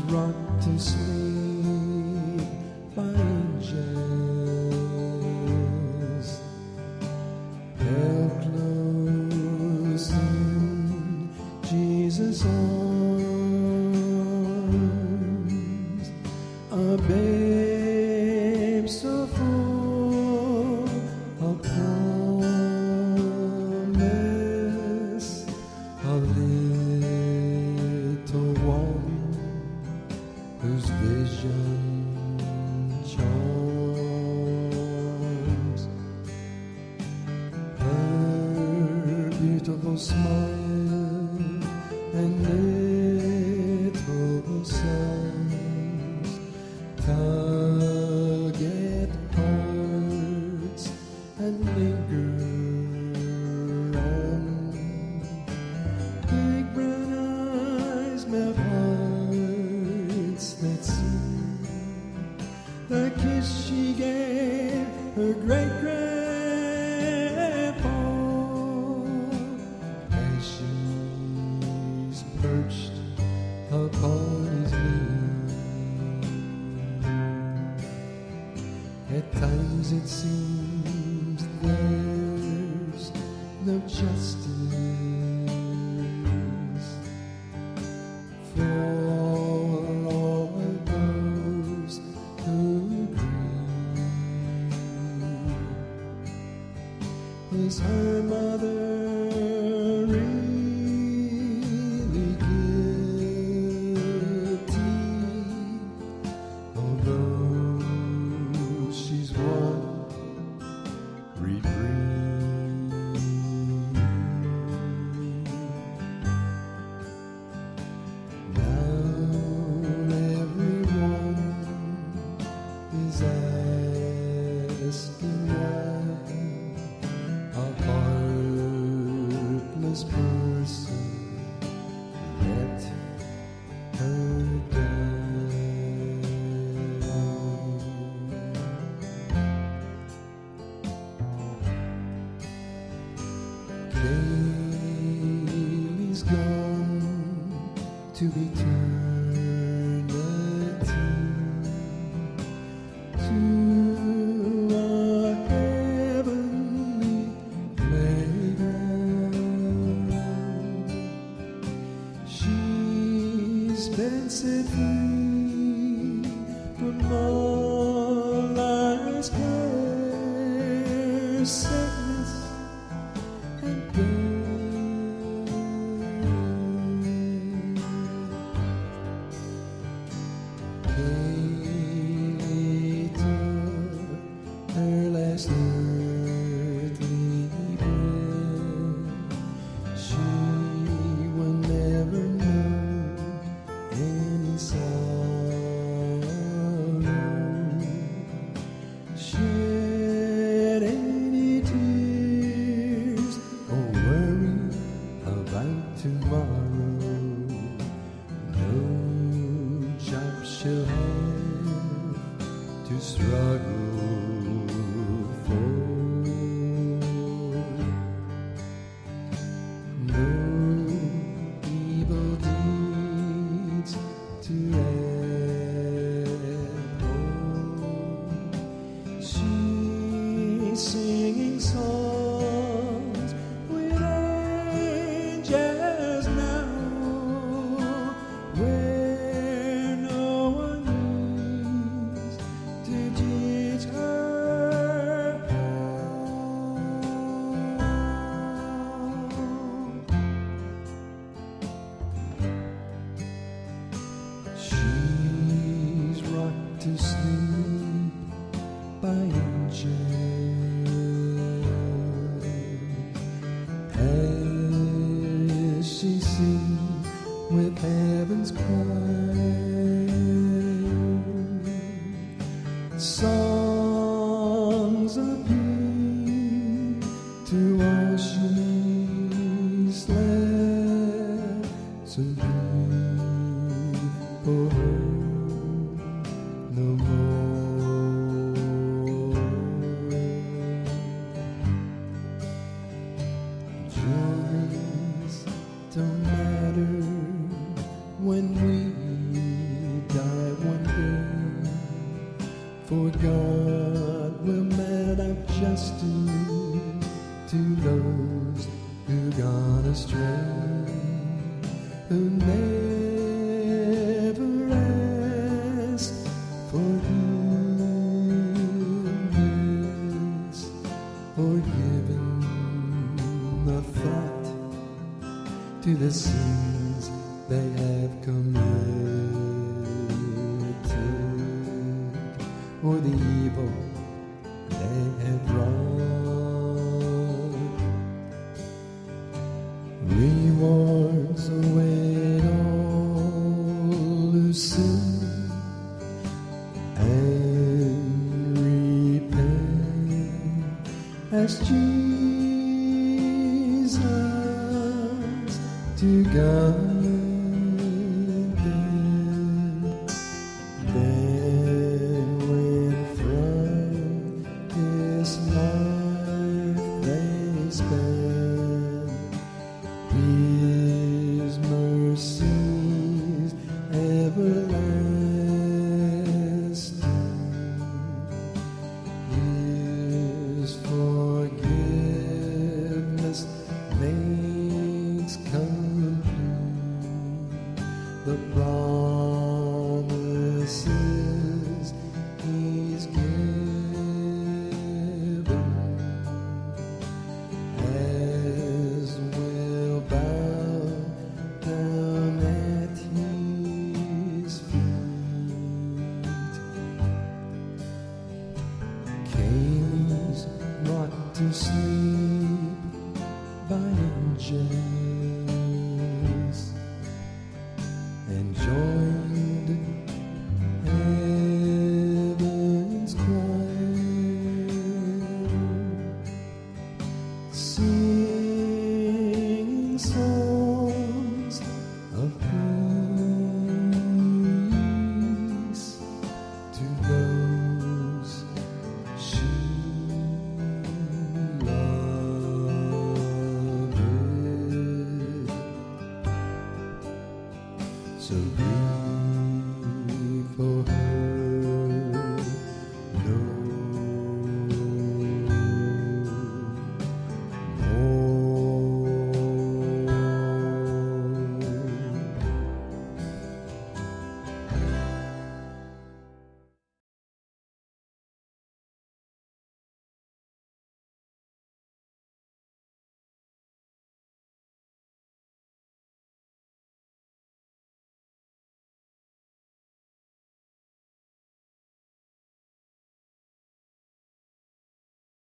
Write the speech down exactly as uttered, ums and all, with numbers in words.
rocked to sleep by angels, held close in Jesus' arms, a babe so full of promise, a little one whose vision charms. Her beautiful smile and little songs tug at hearts and linger on. Big brown eyes melt hearts that see the kiss she gave her great grandpa as she's perched upon his knee. At times it seems there's no justice for all those who grieve. Is her mother really guilty? Although she's one reprieve. Now everyone is asking why a heartless person let her down. Caylee's gone to eternity, to a heavenly playground. She's been set free from all life's cares, sickness and pain. Caylee took her last earthly breath. She will never know any sorrow, shed any tears, or worry about tomorrow. No job she'll have to struggle for, no evil deeds to abhor. She's singing songs with angels now, where no one needs to teach her how. She's rocked to sleep by angels as she sings with heaven's choir, songs of peace to all she's left, so weep for her no more. Juries don't matter when we God will mete out justice to those who gone astray, who never asked forgiveness, or given a thought to the sins they have committed, or the evil they have wrought. Rewards await all who sin and repent, as Jesus to guide them. Then when from this life they spend, His mercies everlasting, His forgiveness makes complete the promises He's given, as will bow down at His feet. Caylee's rocked to sleep by angels, and joined heaven's choir, singing songs of peace to those she loved. So breathe